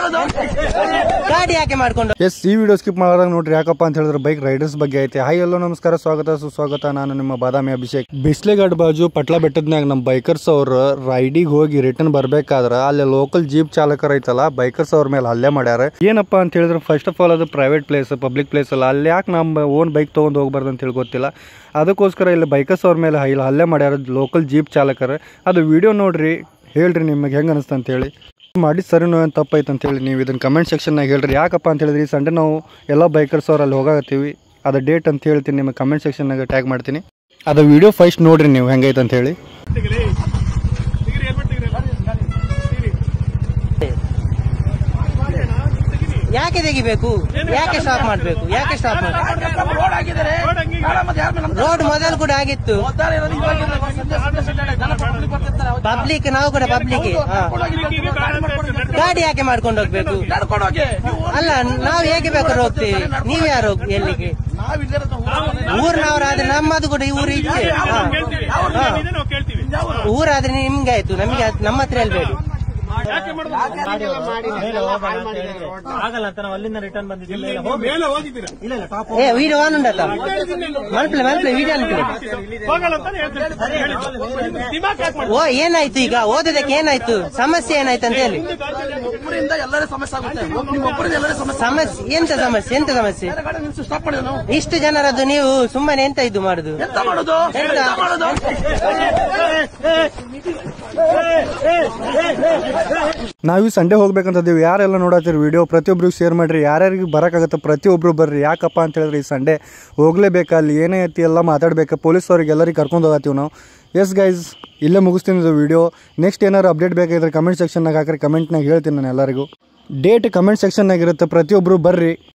ಗಾಡಿ ಯಾಕೆ ಮಾಡ್ಕೊಂಡು ಎಸ್ ಈ ವಿಡಿಯೋ ಸ್ಕಿಪ್ ಮಾಡಿದಾಗ ನೋಡ್ರಿ ಯಾಕಪ್ಪ ಅಂತ ಹೇಳಿದ್ರೆ ಬೈಕ್ ರೈಡರ್ಸ್ ಬಗ್ಗೆ ಐತೆ. ಹಾಯ್ ಎಲ್ಲೋ ನಮಸ್ಕಾರ, ಸ್ವಾಗತ ಸುಸ್ವಾಗತ. ನಾನು ನಿಮ್ಮ ಬಾದಾಮಿ ಅಭಿಷೇಕ್. ಬಿಸ್ಲೆಘಾಟ್ ಬಾಜು ಪಟ್ಲ ಬೆಟ್ಟದ್ನಾಗ ನಮ್ಮ ಬೈಕರ್ಸ್ ಅವ್ರು ರೈಡಿಗೆ ಹೋಗಿ ರಿಟರ್ನ್ ಬರ್ಬೇಕಾದ್ರೆ ಅಲ್ಲಿ ಲೋಕಲ್ ಜೀಪ್ ಚಾಲಕರು ಐತಲ್ಲ ಬೈಕರ್ಸ್ ಅವ್ರ ಮೇಲೆ ಹಲ್ಲೆ ಮಾಡ್ಯಾರ. ಏನಪ್ಪಾ ಅಂತ ಹೇಳಿದ್ರೆ ಫಸ್ಟ್ ಆಫ್ ಆಲ್ ಅದು ಪ್ರೈವೇಟ್ ಪ್ಲೇಸ್, ಪಬ್ಲಿಕ್ ಪ್ಲೇಸ್ ಅಲ್ಲ. ಅಲ್ಲಿ ಯಾಕೆ ನಮ್ಮ ಓನ್ ಬೈಕ್ ತೊಗೊಂಡು ಹೋಗ್ಬಾರ್ದು ಅಂತ ಹೇಳಿ ಗೊತ್ತಿಲ್ಲ. ಅದಕ್ಕೋಸ್ಕರ ಇಲ್ಲಿ ಬೈಕರ್ಸ್ ಅವ್ರ ಮೇಲೆ ಹಲ್ಲೆ ಮಾಡ್ಯಾರ ಲೋಕಲ್ ಜೀಪ್ ಚಾಲಕರು. ಅದು ವಿಡಿಯೋ ನೋಡ್ರಿ, ಹೇಳ್ರಿ ನಿಮಗೆ ಹೆಂಗೆ ಅನಿಸ್ತು ಅಂತೇಳಿ. ಮಾಡಿ ಸರಿನೋ ಏನು ತಪ್ಪೈತೆ ಅಂತೇಳಿ ನೀವು ಇದನ್ನು ಕಮೆಂಟ್ ಸೆಕ್ಷನ್ನಾಗ ಹೇಳ್ರಿ. ಯಾಕಪ್ಪ ಅಂತ ಹೇಳಿದ್ರಿ ಈ ಸಂಡೇ ನಾವು ಎಲ್ಲ ಬೈಕರ್ಸ್ ಅವ್ರು ಅಲ್ಲಿ ಹೋಗಾಕತ್ತೀವಿ. ಅದು ಡೇಟ್ ಅಂತ ಹೇಳ್ತೀನಿ, ನಿಮಗೆ ಕಮೆಂಟ್ ಸೆಕ್ಷನ್ನಾಗ ಟ್ಯಾಗ್ ಮಾಡ್ತೀನಿ. ಅದು ವಿಡಿಯೋ ಫಸ್ಟ್ ನೋಡ್ರಿ ನೀವು ಹೆಂಗೈತೆ ಅಂತ ಹೇಳಿ. ಯಾಕೆ ತೆಗಿಬೇಕು, ಯಾಕೆ ಸ್ಟಾಪ್ ಮಾಡಬೇಕು, ಯಾಕೆ ಸ್ಟಾಪ್ ಮಾಡಬೇಕು? ರೋಡ್ ಮೊದಲು ಕೂಡ ಆಗಿತ್ತು. ಪಬ್ಲಿಕ್ ನಾವು ಕೂಡ ಪಬ್ಲಿಕ್. ಗಾಡಿ ಯಾಕೆ ಮಾಡ್ಕೊಂಡು ಹೋಗ್ಬೇಕು? ಅಲ್ಲ, ನಾವು ಹೇಗೆ ಬೇಕಾದ್ರೂ ಹೋಗ್ತೀವಿ. ನೀವ್ ಯಾರು ಎಲ್ಲಿಗೆ? ಊರಿನವರಾದ್ರೆ ನಮ್ಮದು ಕೂಡ ಊರು ಇচ্ছে. ಊರಾದ್ರೆ ನಿಮ್ಗೆ ಆಯ್ತು, ನಮಗೆ ನಮ್ಮ ಹತ್ರ ಹೇಳ್ಬೇಡಿ. ವೀಡಿಯೋ ಆನ್ ಉಂಟಲ್ಲ, ಮಲ್ಪಲೆ ವೀಡಿಯೋ ಓ ಏನಾಯ್ತು ಈಗ? ಓದೋದಕ್ಕೆ ಏನಾಯ್ತು? ಸಮಸ್ಯೆ ಏನಾಯ್ತು ಅಂತ ಹೇಳಿ. ಸಮಸ್ಯೆ ಎಂತ ಸಮಸ್ಯೆ? ಎಂತ ಸಮಸ್ಯೆ? ಇಷ್ಟು ಜನರದ್ದು ನೀವು ಸುಮ್ಮನೆ ಎಂತ ಇದು ಮಾಡುದು? ನಾವು ಸಂಡೇ ಹೋಗ್ಬೇಕಂತದ್ದೀವಿ. ಯಾರೆಲ್ಲ ನೋಡತ್ತೀರಿ ವಿಡಿಯೋ ಪ್ರತಿಯೊಬ್ಬರಿಗೆ ಶೇರ್ ಮಾಡಿರಿ. ಯಾರ್ಯಾರಿಗೆ ಬರೋಕ್ಕಾಗತ್ತೆ ಪ್ರತಿಯೊಬ್ಬರು ಬರ್ರಿ. ಯಾಕಪ್ಪ ಅಂತ ಹೇಳಿದ್ರೆ ಈ ಸಂಡೇ ಹೋಗ್ಲೇಬೇಕು. ಅಲ್ಲಿ ಏನೇ ಐತಿ ಎಲ್ಲ ಮಾತಾಡ್ಬೇಕು. ಪೊಲೀಸ್ ಅವ್ರಿಗೆ ಎಲ್ಲರಿಗೆ ಕರ್ಕೊಂಡು ಹೋಗತ್ತೀವಿ ನಾವು. ಎಸ್ ಗೈಸ್, ಇಲ್ಲೇ ಮುಗಿಸ್ತೀನಿ ಇದು ವಿಡಿಯೋ. ನೆಕ್ಸ್ಟ್ ಏನಾದ್ರು ಅಪ್ಡೇಟ್ ಬೇಕಾಗಿದ್ರೆ ಕಮೆಂಟ್ ಸೆಕ್ಷನ್ನಾಗ ಹಾಕ್ರಿ. ಕಮೆಂಟ್ನಾಗ ಹೇಳ್ತೀನಿ ನಾನು ಎಲ್ಲರಿಗೂ. ಡೇಟ್ ಕಮೆಂಟ್ ಸೆಕ್ಷನ್ನಾಗಿರುತ್ತೆ, ಪ್ರತಿಯೊಬ್ಬರು ಬರ್ರಿ.